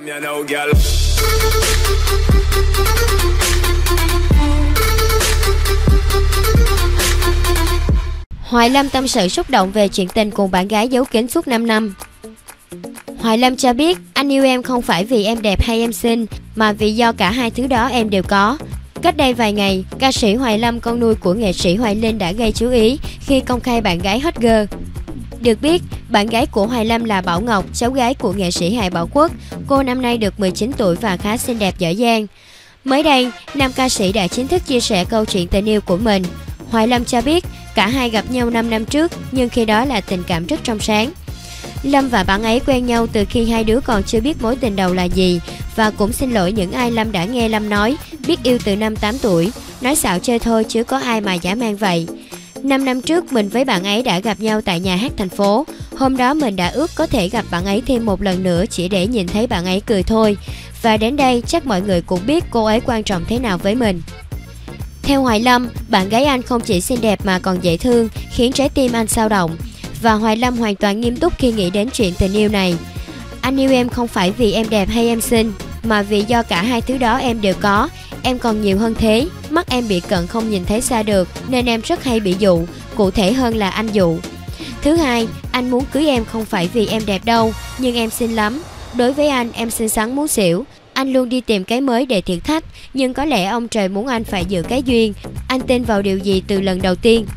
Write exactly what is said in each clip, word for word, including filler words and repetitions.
Hoài Lâm tâm sự xúc động về chuyện tình cùng bạn gái giấu kín suốt năm năm. Hoài Lâm cho biết anh yêu em không phải vì em đẹp hay em xinh, mà vì do cả hai thứ đó em đều có. Cách đây vài ngày, ca sĩ Hoài Lâm, con nuôi của nghệ sĩ Hoài Linh, đã gây chú ý khi công khai bạn gái hot girl. Được biết, bạn gái của Hoài Lâm là Bảo Ngọc, cháu gái của nghệ sĩ Hài Bảo Quốc. Cô năm nay được mười chín tuổi và khá xinh đẹp giỏi giang. Mới đây, nam ca sĩ đã chính thức chia sẻ câu chuyện tình yêu của mình. Hoài Lâm cho biết cả hai gặp nhau năm năm trước, nhưng khi đó là tình cảm rất trong sáng. Lâm và bạn ấy quen nhau từ khi hai đứa còn chưa biết mối tình đầu là gì, và cũng xin lỗi những ai Lâm đã nghe Lâm nói biết yêu từ năm tám tuổi, nói xạo chơi thôi chứ có ai mà dã man vậy. Năm năm trước mình với bạn ấy đã gặp nhau tại nhà hát thành phố. Hôm đó mình đã ước có thể gặp bạn ấy thêm một lần nữa chỉ để nhìn thấy bạn ấy cười thôi. Và đến đây chắc mọi người cũng biết cô ấy quan trọng thế nào với mình. Theo Hoài Lâm, bạn gái anh không chỉ xinh đẹp mà còn dễ thương, khiến trái tim anh xao động. Và Hoài Lâm hoàn toàn nghiêm túc khi nghĩ đến chuyện tình yêu này. Anh yêu em không phải vì em đẹp hay em xinh, mà vì do cả hai thứ đó em đều có. Em còn nhiều hơn thế, mắt em bị cận không nhìn thấy xa được, nên em rất hay bị dụ, cụ thể hơn là anh dụ. Thứ hai, anh muốn cưới em không phải vì em đẹp đâu, nhưng em xinh lắm. Đối với anh, em xinh xắn muốn xỉu. Anh luôn đi tìm cái mới để thử thách, nhưng có lẽ ông trời muốn anh phải giữ cái duyên. Anh tin vào điều gì từ lần đầu tiên?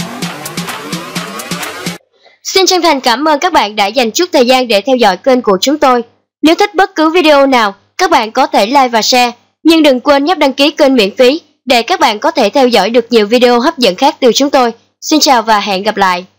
Xin chân thành cảm ơn các bạn đã dành chút thời gian để theo dõi kênh của chúng tôi. Nếu thích bất cứ video nào, các bạn có thể like và share. Nhưng đừng quên nhấp đăng ký kênh miễn phí để các bạn có thể theo dõi được nhiều video hấp dẫn khác từ chúng tôi. Xin chào và hẹn gặp lại!